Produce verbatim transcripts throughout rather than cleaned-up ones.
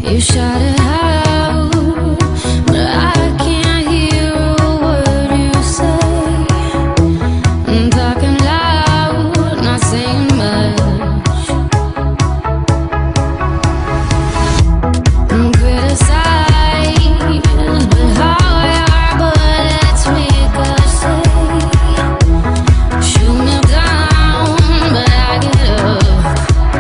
You shout it out, but I can't hear a word you say. I'm talking loud, not saying much. I'm criticized, but how your bullets make us say. Shoot me down, but I get up.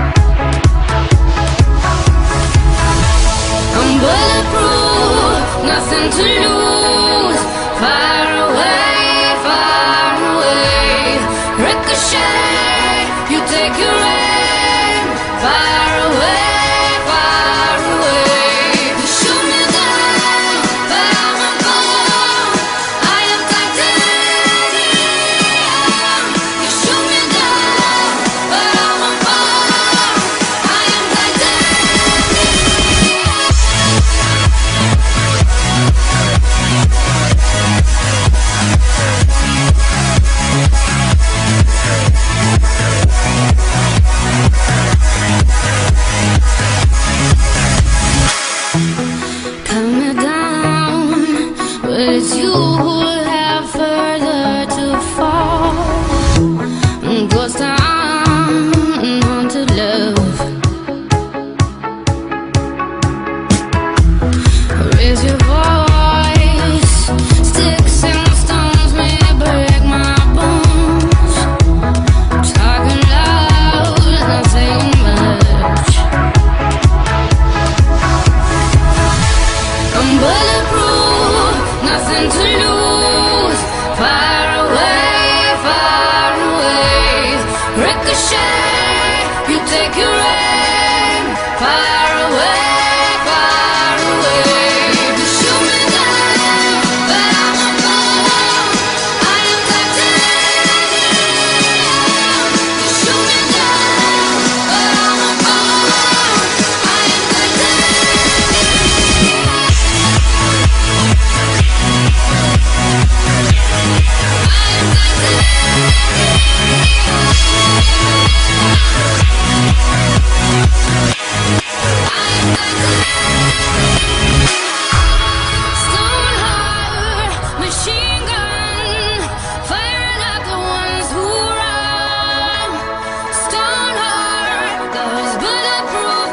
I'm bulletproof, nothing to lose. Far away, far away. Ricochet, you take your aim. Far away, far away. You shoot me down, but I won't fall. I am titanium. You shoot me down, but I won't fall. I am titanium. Cut me down, but it's you who have further to fall. Ghost town, haunted love. Raise your voice, sticks and stones may break my bones. Talking loud, not saying much. I'm bulletproof, nothing to lose. Far away, far away. Ricochet, you take your aim. Far away, far away. You shoot me down, but I won't fall. I am titanium. You shoot me down, but I won't fall. I am titanium. Stone heart, machine gun, firing at the ones who run. Stone heart, those bulletproof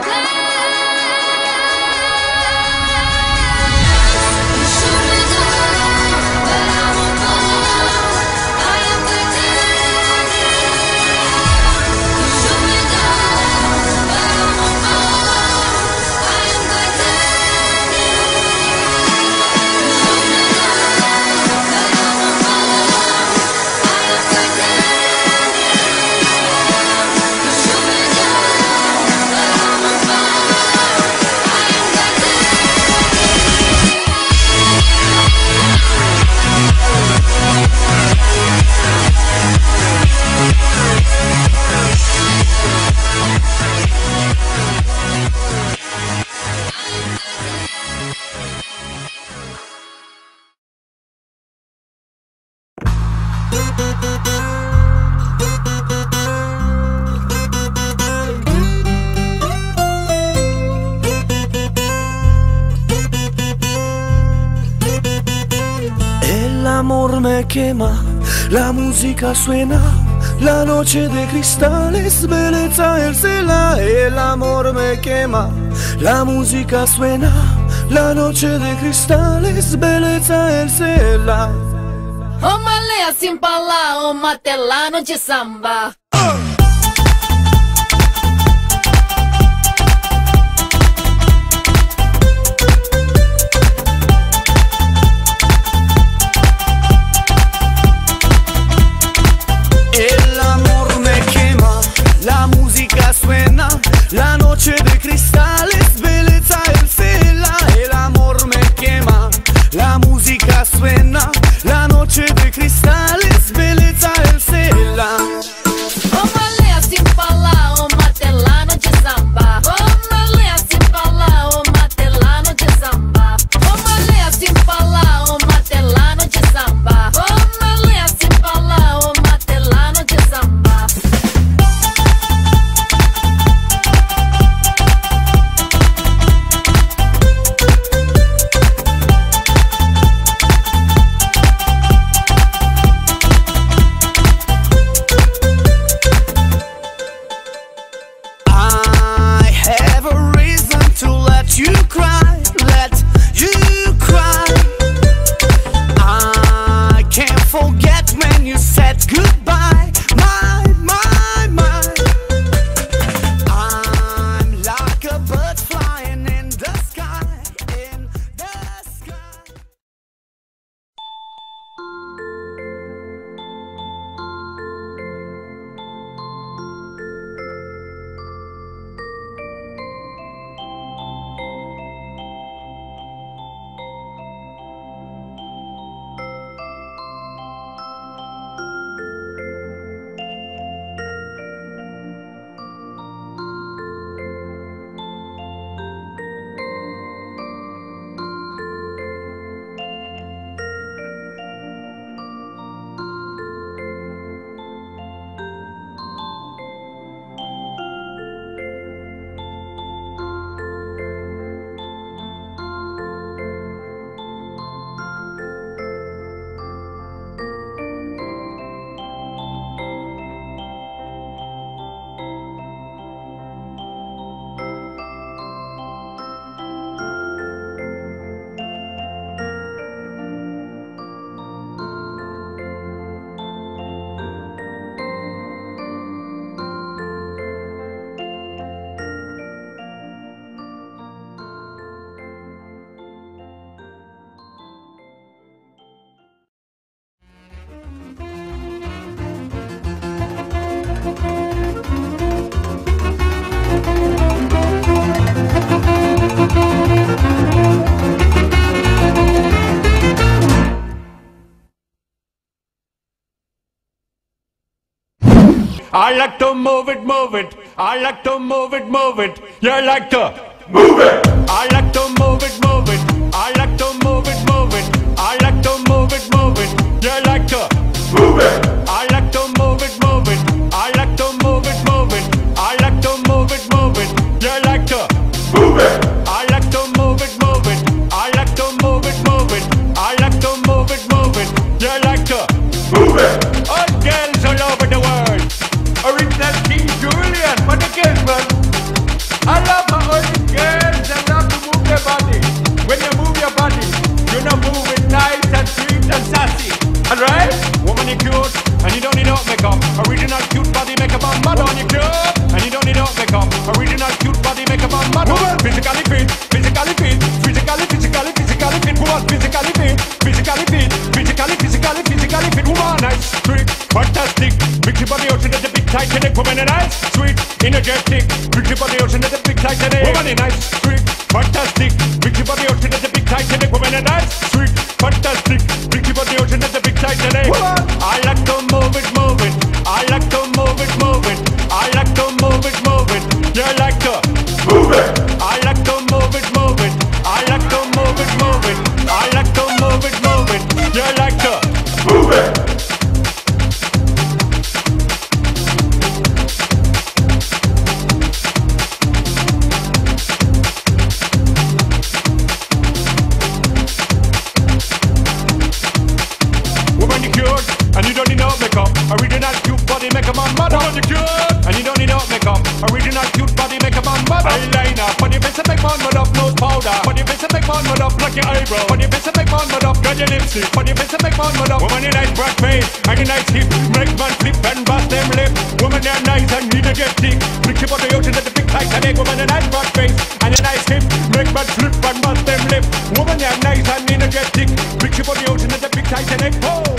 glass. You shoot me down, but I won't fall. I am titanium. You shoot me down, but I won't fall. I am titanium. You shoot me down, but I won't fall. I am titanium. You shoot me down, but I won't fall. I am El amor me quema, la música suena, la noche de cristales, belleza el cela. El amor me quema, la música suena, la noche de cristales, belleza el cela. Ô malé, assim pra lá, ô matelano de samba. El amor me quema, la música suena, la noche de cristales, belleza el cela. El amor me quema, la música suena, la noche de cristales, belleza el cela. I like to move it, move it. I like to move it, move it. You like to move it. I like to move it, move it. I like to move it, move it. I like to move it, move it. You like to move it. I like to move it, move it. I like to move it, move it. I like to move it, move it. You like to move it. I like to move it, move it. I like to move it, move it. I like to move it, move it. You like to move it. All girls all over the world. Original King Julian for the girls, man. I love my all the girls. I love to move their body. When you move your body, you know move it nice and sweet and sassy. Alright? Woman, you cute, and you don't need no makeup. Original cute body makeup on mother. Woman, you cute, and you don't need no makeup. Original cute body makeup on mother. Physically fit, physically fit, physically, physically, physically fit. Woman, physically fit, physically fit, physically, physically, physically fit. Woman, nice, sweet, fantastic. Mix your body ocean at the big Titanic. Woman, nice, sweet, energetic. Mix your body ocean at the big Titanic. Woman, nice, sweet, fantastic. Mix your body ocean at the big Titanic. Woman, nice, sweet, fantastic. Mix your body ocean at the big Titanic. I like to move it, move it. I like to move it, move it. I like to move it, move it. You like to move it. I like to move it, move it. I like to move it, move it. I like to move it, move it. You like to move it. And you don't need no makeup. Original cute body makeup on mother. Woman, you cute. And you don't need no makeup. Original cute body makeup on mother. Eyeliner. On your face and make man mud up. Nose powder. On your face and make man mud up. Like your eyebrow. On your face and make man mud up. Got your lipstick. On your face and make man mud up. Woman, you nice broad face. And you nice hip. Make man flip and bust them lip. Woman, you're nice and energetic. Mix your body ocean at the big Titanic. Woman, you nice broad face. And you nice hip. Make man flip and bust them lip. Woman, you're nice and energetic. Mix your body ocean at the big Titanic. Oh.